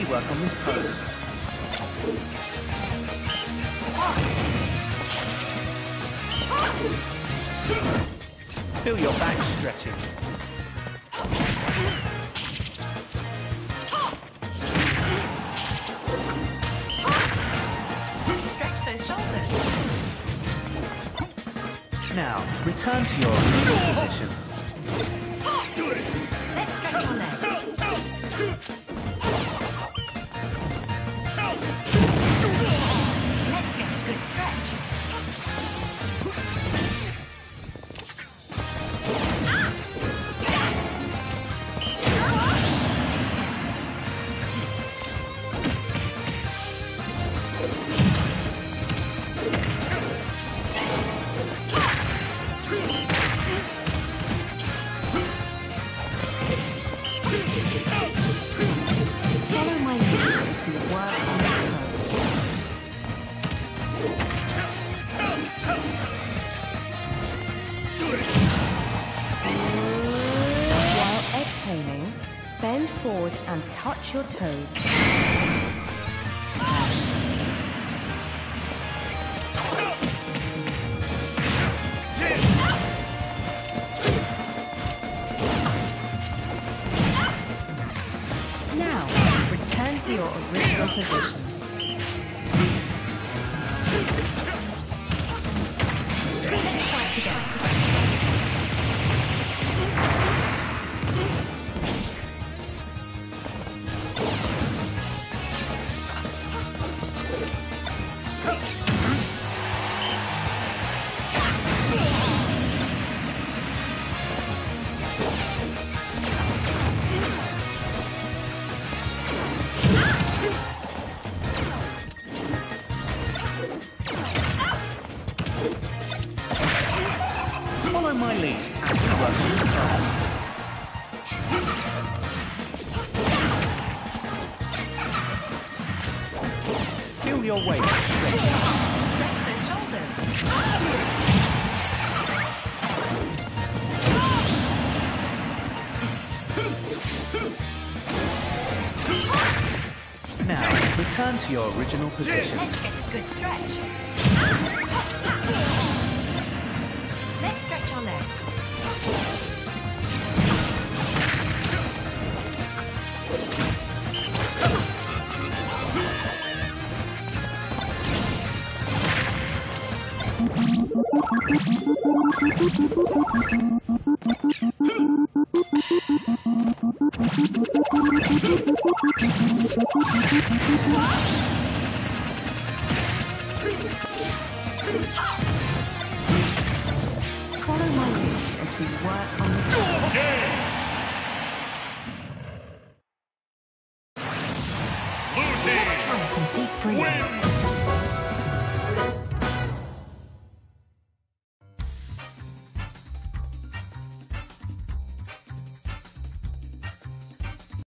we work on this pose. Feel your back stretching. Stretch those shoulders. Now, return to your original position. Let's stretch your legs. Let's get a good stretch. Follow my lead as we work on this pose. While exhaling, bend forward and touch your toes. Now, return to your original position. Let's fight together. Follow my lead as we work on this pose. Feel your weight stretching. Stretch those shoulders. Now, return to your original position. Let's get a good stretch. Let's stretch our legs. Follow my lead as we work on this pose. Let's try some deep breathing.